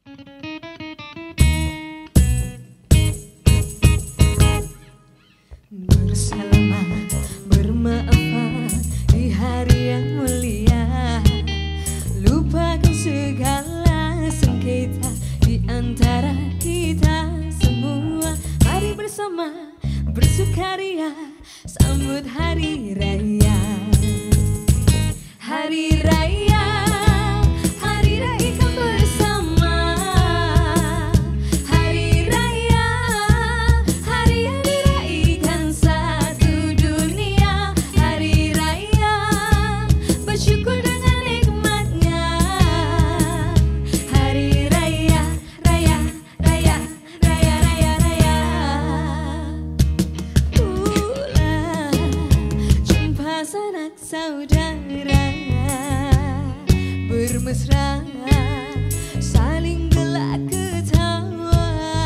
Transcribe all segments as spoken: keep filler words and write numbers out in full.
Bersama bermaafan di hari yang mulia, lupakan segala sengketa di antara kita semua. Mari bersama bersukaria sambut hari raya. Hari raya, hari rayakan bersama. Hari raya, hari yang diraihkan satu dunia. Hari raya, bersyukur dengan nikmatnya. Hari raya, raya, raya, raya, raya, raya. Ulah jumpa sanak saudara bermesra, saling gelak ketawa.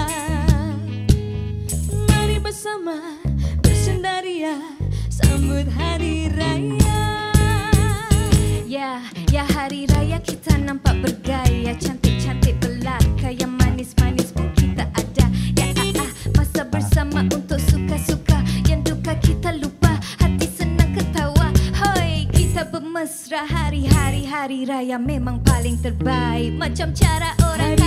Mari bersama bersendaria sambut hari raya. Ya, ya hari raya kita nampak bergaya, cantik-cantik belaka, yang manis-manis pun kita ada. Ya ah, ah, masa bersama untuk suka-suka, yang duka kita lupa, hati senang ketawa. Hoi, kita bermesra. Hari-hari hari raya memang paling terbaik, macam cara orang